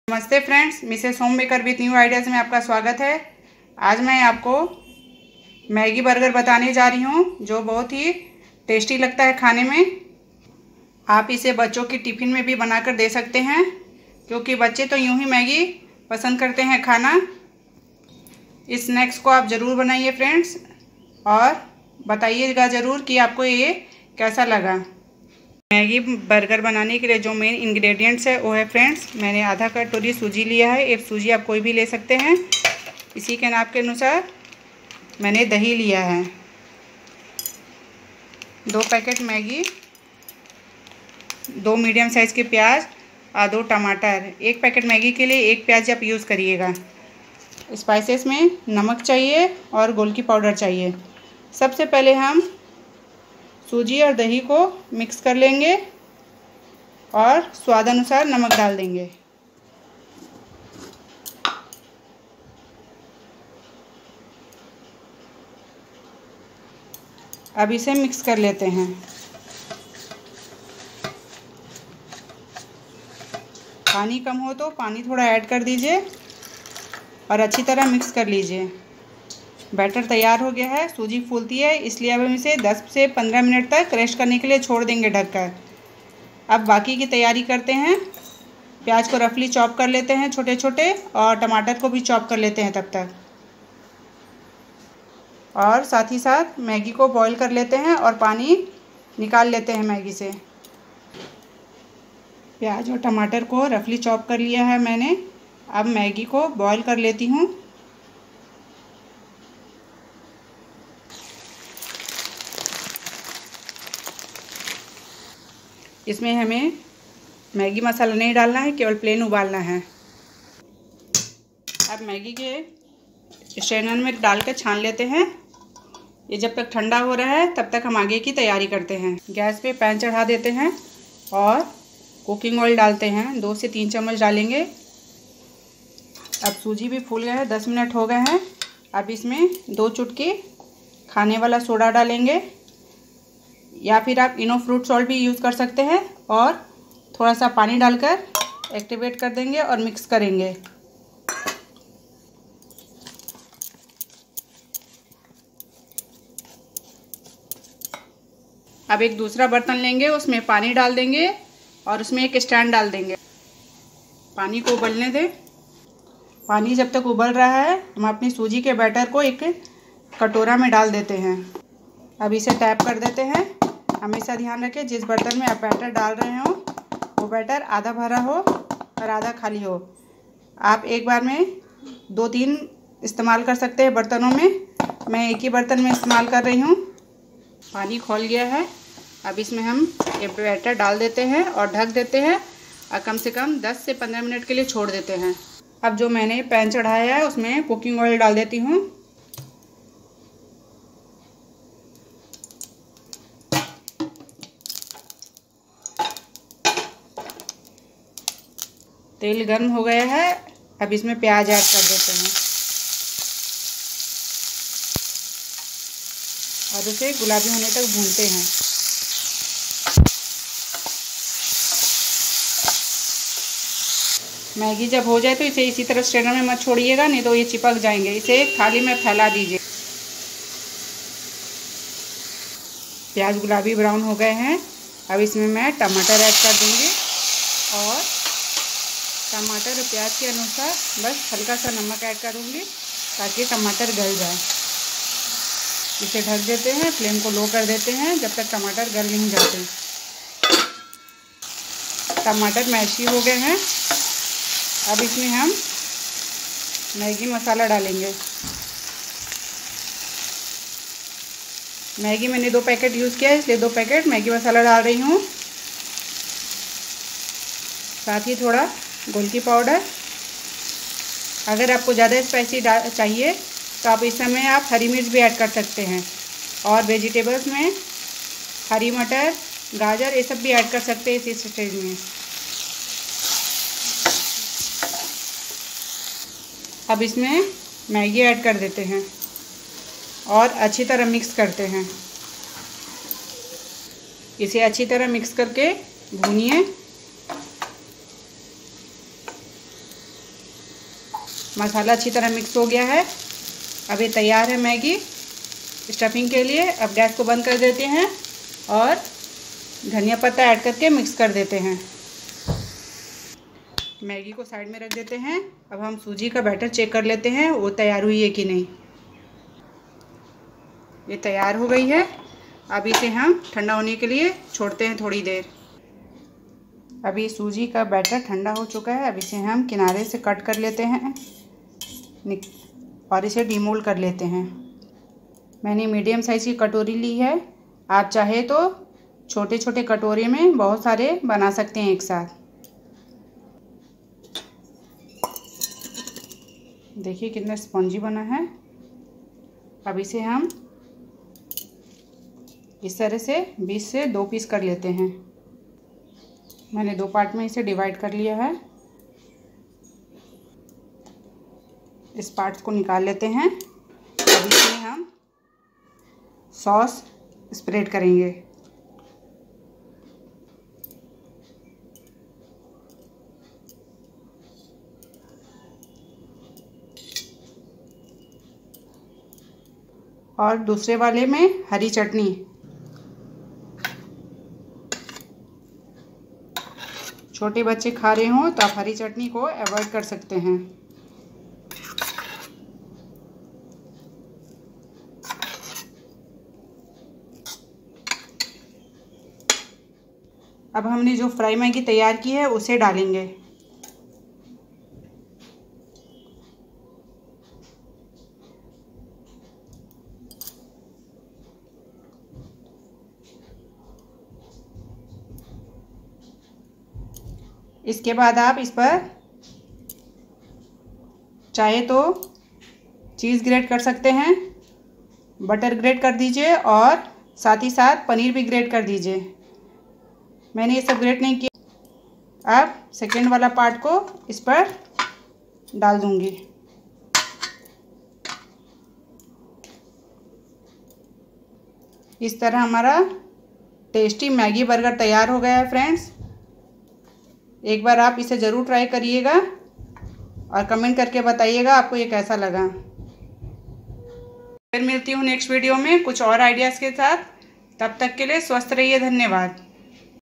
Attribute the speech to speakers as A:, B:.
A: नमस्ते friends, Mrs homemaker with new ideas में आपका स्वागत है। आज मैं आपको मैगी बर्गर बताने जा रही हूँ जो बहुत ही टेस्टी लगता है खाने में। आप इसे बच्चों की टिफ़िन में भी बनाकर दे सकते हैं क्योंकि बच्चे तो यूं ही मैगी पसंद करते हैं खाना। इस स्नैक्स को आप ज़रूर बनाइए फ्रेंड्स और बताइएगा ज़रूर कि आपको ये कैसा लगा। मैगी बर्गर बनाने के लिए जो मेन इंग्रेडिएंट्स है वो है फ्रेंड्स, मैंने आधा कटोरी सूजी लिया है। एक सूजी आप कोई भी ले सकते हैं। इसी के नाप के अनुसार मैंने दही लिया है, 2 पैकेट मैगी, 2 मीडियम साइज़ के प्याज और 2 टमाटर। 1 पैकेट मैगी के लिए 1 प्याज आप यूज़ करिएगा। स्पाइसेस में नमक चाहिए और गोलकी पाउडर चाहिए। सबसे पहले हम सूजी और दही को मिक्स कर लेंगे और स्वाद अनुसार नमक डाल देंगे। अब इसे मिक्स कर लेते हैं। पानी कम हो तो पानी थोड़ा ऐड कर दीजिए और अच्छी तरह मिक्स कर लीजिए। बैटर तैयार हो गया है। सूजी फूलती है इसलिए अब हम इसे 10 से 15 मिनट तक रेस्ट करने के लिए छोड़ देंगे ढककर। अब बाकी की तैयारी करते हैं। प्याज को रफली चॉप कर लेते हैं छोटे छोटे और टमाटर को भी चॉप कर लेते हैं तब तक। और साथ ही साथ मैगी को बॉईल कर लेते हैं और पानी निकाल लेते हैं मैगी से। प्याज और टमाटर को रफली चॉप कर लिया है मैंने। अब मैगी को बॉईल कर लेती हूँ। इसमें हमें मैगी मसाला नहीं डालना है, केवल प्लेन उबालना है। अब मैगी के स्ट्रेनर में डालकर छान लेते हैं। ये जब तक ठंडा हो रहा है तब तक हम आगे की तैयारी करते हैं। गैस पे पैन चढ़ा देते हैं और कुकिंग ऑयल डालते हैं। 2 से 3 चम्मच डालेंगे। अब सूजी भी फूल गया है, 10 मिनट हो गए हैं। अब इसमें 2 चुटकी खाने वाला सोडा डालेंगे या फिर आप इनो फ्रूट सॉल्ट भी यूज़ कर सकते हैं और थोड़ा सा पानी डालकर एक्टिवेट कर देंगे और मिक्स करेंगे। अब एक दूसरा बर्तन लेंगे, उसमें पानी डाल देंगे और उसमें एक स्टैंड डाल देंगे। पानी को उबलने दें। पानी जब तक उबल रहा है हम अपनी सूजी के बैटर को एक कटोरा में डाल देते हैं। अब इसे टैप कर देते हैं। हमेशा ध्यान रखें जिस बर्तन में आप बैटर डाल रहे हो वो बैटर आधा भरा हो और आधा खाली हो। आप एक बार में 2-3 इस्तेमाल कर सकते हैं बर्तनों में। मैं एक ही बर्तन में इस्तेमाल कर रही हूँ। पानी खौल गया है। अब इसमें हम ये बैटर डाल देते हैं और ढक देते हैं और कम से कम 10 से 15 मिनट के लिए छोड़ देते हैं। अब जो मैंने पैन चढ़ाया है उसमें कुकिंग ऑयल डाल देती हूँ। तेल गर्म हो गया है। अब इसमें प्याज ऐड कर देते हैं और उसे गुलाबी होने तक भूनते हैं। मैगी जब हो जाए तो इसे इसी तरह स्ट्रेनर में मत छोड़िएगा, नहीं तो ये चिपक जाएंगे। इसे एक थाली में फैला दीजिए। प्याज गुलाबी ब्राउन हो गए हैं। अब इसमें मैं टमाटर ऐड कर दूँगी और टमाटर और प्याज के अनुसार बस हल्का सा नमक ऐड करूँगी ताकि टमाटर गल जाए। इसे ढक देते हैं, फ्लेम को लो कर देते हैं जब तक टमाटर गल नहीं जाते। टमाटर मैशी हो गए हैं। अब इसमें हम मैगी मसाला डालेंगे। मैगी मैंने 2 पैकेट यूज़ किया है इसलिए 2 पैकेट मैगी मसाला डाल रही हूँ। साथ ही थोड़ा गोलकी पाउडर। अगर आपको ज़्यादा स्पाइसी चाहिए तो आप इस समय आप हरी मिर्च भी ऐड कर सकते हैं। और वेजिटेबल्स में हरी मटर, गाजर ये सब भी ऐड कर सकते हैं इस स्टेज में। अब इसमें मैगी ऐड कर देते हैं और अच्छी तरह मिक्स करते हैं। इसे अच्छी तरह मिक्स करके भूनिए। मसाला अच्छी तरह मिक्स हो गया है। अब ये तैयार है मैगी स्टफिंग के लिए। अब गैस को बंद कर देते हैं और धनिया पत्ता ऐड करके मिक्स कर देते हैं। मैगी को साइड में रख देते हैं। अब हम सूजी का बैटर चेक कर लेते हैं वो तैयार हुई है कि नहीं। ये तैयार हो गई है। अब इसे हम ठंडा होने के लिए छोड़ते हैं थोड़ी देर। अभी सूजी का बैटर ठंडा हो चुका है। अब इसे हम किनारे से कट कर लेते हैं और इसे डिमोल्ड कर लेते हैं। मैंने मीडियम साइज़ की कटोरी ली है। आप चाहे तो छोटे छोटे कटोरे में बहुत सारे बना सकते हैं एक साथ। देखिए कितना स्पंजी बना है। अब इसे हम इस तरह से 20 से 2 पीस कर लेते हैं। मैंने 2 पार्ट में इसे डिवाइड कर लिया है। इस पार्ट्स को निकाल लेते हैं। अब इसमें हम सॉस स्प्रेड करेंगे। और दूसरे वाले में हरी चटनी। छोटे बच्चे खा रहे हों तो आप हरी चटनी को अवॉइड कर सकते हैं। अब हमने जो फ्राई मैगी तैयार की है उसे डालेंगे। इसके बाद आप इस पर चाहे तो चीज़ ग्रेट कर सकते हैं, बटर ग्रेट कर दीजिए और साथ ही साथ पनीर भी ग्रेट कर दीजिए। मैंने ये सब ग्रेट नहीं किया। अब सेकेंड वाला पार्ट को इस पर डाल दूंगी। इस तरह हमारा टेस्टी मैगी बर्गर तैयार हो गया है फ्रेंड्स। एक बार आप इसे ज़रूर ट्राई करिएगा और कमेंट करके बताइएगा आपको ये कैसा लगा। फिर मिलती हूँ नेक्स्ट वीडियो में कुछ और आइडियाज़ के साथ। तब तक के लिए स्वस्थ रहिए। धन्यवाद।